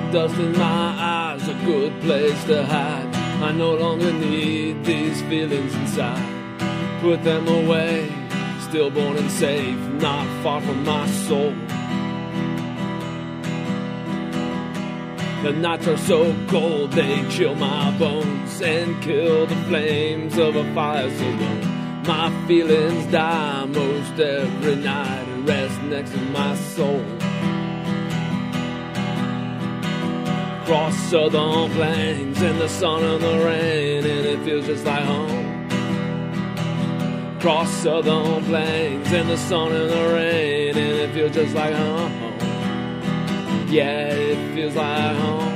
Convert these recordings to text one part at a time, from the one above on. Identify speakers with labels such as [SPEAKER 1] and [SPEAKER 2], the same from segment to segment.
[SPEAKER 1] Dust in my eyes, a good place to hide. I no longer need these feelings inside. Put them away, stillborn and safe, not far from my soul. The nights are so cold, they chill my bones and kill the flames of a fire so low. My feelings die most every night and rest next to my soul. Cross southern plains in the sun and the rain, and it feels just like home. Cross southern plains in the sun and the rain, and it feels just like home. Yeah, it feels like home.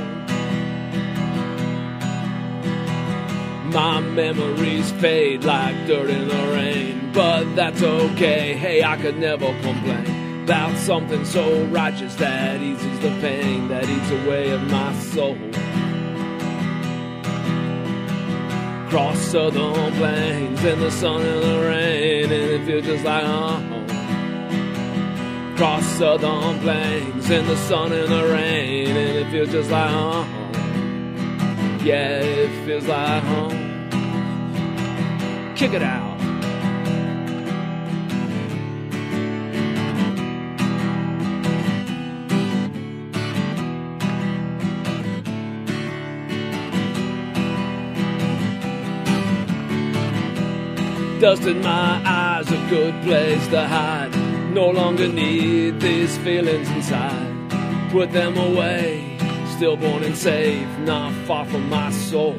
[SPEAKER 1] My memories fade like dirt in the rain, but that's okay. Hey, I could never complain about something so righteous that eases the pain that eats away at my soul. Cross southern plains in the sun and the rain, and it feels just like home. Cross southern plains in the sun and the rain, and it feels just like home. Yeah, it feels like home. Kick it out. Dust in my eyes, a good place to hide. No longer need these feelings inside. Put them away, stillborn and safe, not far from my soul.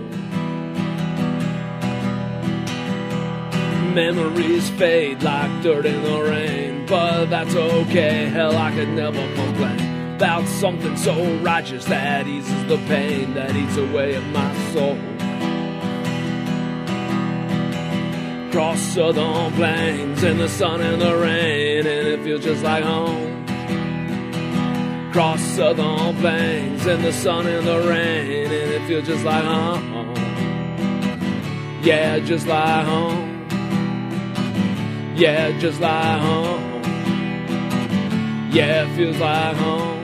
[SPEAKER 1] Memories fade like dirt in the rain, but that's okay. Hell, I could never complain about something so righteous that eases the pain that eats away at my soul. Cross southern plains in the sun and the rain, and it feels just like home. Cross southern plains in the sun and the rain, and it feels just like home. Yeah, just like home. Yeah, just like home. Yeah, it feels like home.